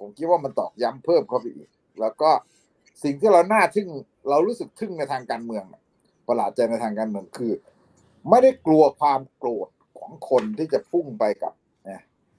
ผมคิดว่ามันตอกย้ำเพิ่มเข้าไปอีกแล้วก็สิ่งที่เราน่าทึ่งเรารู้สึกทึ่งในทางการเมืองประหลาดใจในทางการเมืองคือไม่ได้กลัวความโกรธของคนที่จะพุ่งไปกับเนี่ย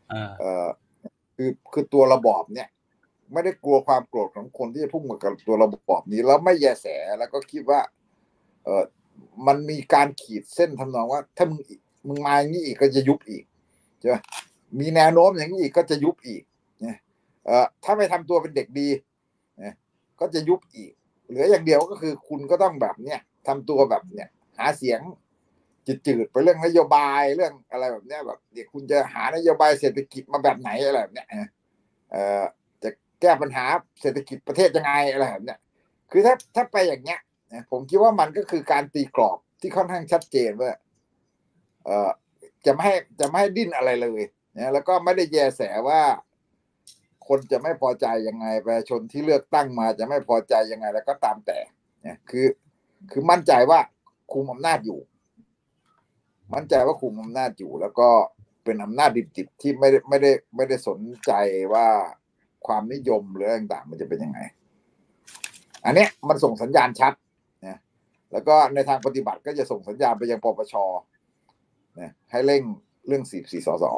คือตัวระบอบเนี่ยไม่ได้กลัวความโกรธของคนที่จะพุ่งมากับตัวระบอบนี้แล้วไม่แยแสแล้วก็คิดว่ามันมีการขีดเส้นทำนองว่าถ้ามึงมาอย่างนี้อีกก็จะยุบอีกใช่ไหมมีแนวโน้มอย่างนี้อีกก็จะยุบอีกเนี่ยถ้าไม่ทำตัวเป็นเด็กดีเนี่ยก็จะยุบอีกเหลืออย่างเดียวก็คือคุณก็ต้องแบบเนี้ยทำตัวแบบเนี้ยหาเสียงจืดๆไปเรื่องนโยบายเรื่องอะไรแบบเนี้ยแบบเดี๋ยวคุณจะหานโยบายเศรษฐกิจมาแบบไหนอะไรแบบเนี้ยจะแก้ปัญหาเศรษฐกิจประเทศยังไงอะไรแบบเนี้ยคือถ้าไปอย่างเงี้ยผมคิดว่ามันก็คือการตีกรอบที่ค่อนข้างชัดเจนว่าจะไม่ให้ดิ้นอะไรเลยนะแล้วก็ไม่ได้แยแสว่าคนจะไม่พอใจยังไงประชาชนที่เลือกตั้งมาจะไม่พอใจยังไงแล้วก็ตามแต่เนี่ยคือมั่นใจว่าคุมอำนาจอยู่มั่นใจว่าคุมอำนาจอยู่แล้วก็เป็นอำนาจดิบๆที่ไม่ได้สนใจว่าความนิยมหรือต่างๆมันจะเป็นยังไงอันนี้มันส่งสัญญาณชัดนะแล้วก็ในทางปฏิบัติก็จะส่งสัญญาณไปยังปปชนะให้เร่งเรื่อง44 สส.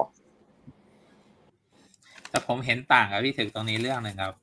แต่ผมเห็นต่างกับพี่ถึกตรงนี้เรื่องนึงครับ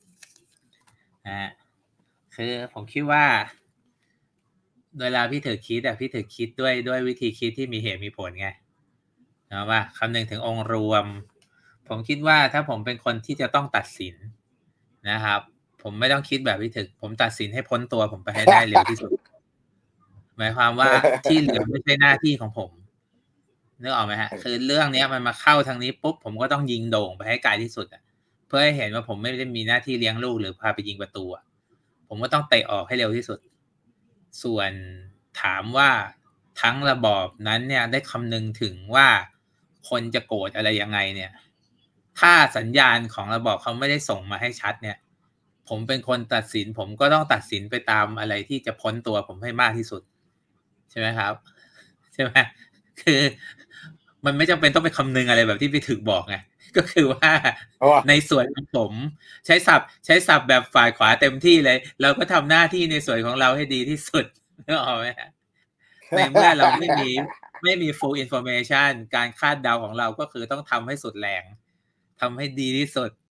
คือผมคิดว่าเวลาพี่ถึกคิดพี่ถึกคิดด้วยวิธีคิดที่มีเหตุมีผลไงนะว่าคำนึงถึงองค์รวมผมคิดว่าถ้าผมเป็นคนที่จะต้องตัดสินนะครับผมไม่ต้องคิดแบบพี่ถึกผมตัดสินให้พ้นตัวผมไปให้ได้เร็วที่สุดหมายความว่าที่เหลือไม่ใช่หน้าที่ของผมนึกออกไหมฮะคือเรื่องนี้มันมาเข้าทางนี้ปุ๊บผมก็ต้องยิงโด่งไปให้ไกลที่สุดเพื่อให้เห็นว่าผมไม่ได้มีหน้าที่เลี้ยงลูกหรือพาไปยิงประตูผมก็ต้องเตะออกให้เร็วที่สุดส่วนถามว่าทั้งระบอบนั้นเนี่ยได้คำนึงถึงว่าคนจะโกรธอะไรยังไงเนี่ยถ้าสัญญาณของระบอบเขาไม่ได้ส่งมาให้ชัดเนี่ยผมเป็นคนตัดสินผมก็ต้องตัดสินไปตามอะไรที่จะพ้นตัวผมให้มากที่สุดใช่ไหมครับใช่ไหมคือมันไม่จำเป็นต้องไปคำนึงอะไรแบบที่พี่ถึกบอกไงก็คือว่าในส่วนของผมใช้ศัพท์แบบฝ่ายขวาเต็มที่เลยเราก็ทำหน้าที่ในส่วนของเราให้ดีที่สุดนึกออกไหมในเมื่อเราไม่มี full information การคาดเดาของเราก็คือต้องทำให้สุดแรงทำให้ดีที่สุด